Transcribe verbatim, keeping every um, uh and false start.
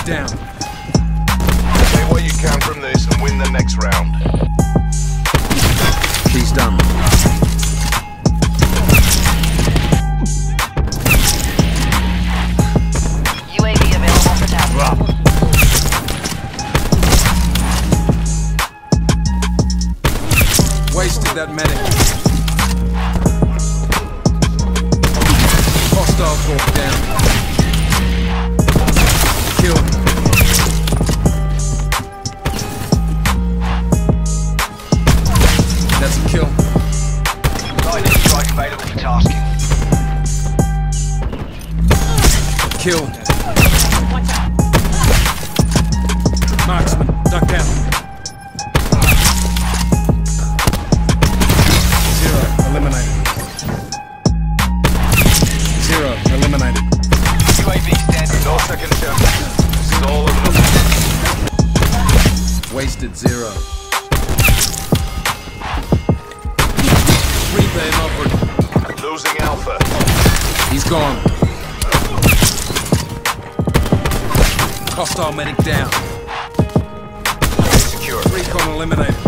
down. Take what you can from this and win the next round. He's done. U A V available for task. Wasted that medic. Hostile talk down. Kill. That's a kill. Lightning strike available for tasking. Kill. Marksman, duck down. Zero, eliminated. Zero, eliminated. U A V standing. No second chance. This is all of them. Wasted zero. Three beam upward. Losing Alpha. He's gone. Hostile medic down. Secure. Recon eliminated.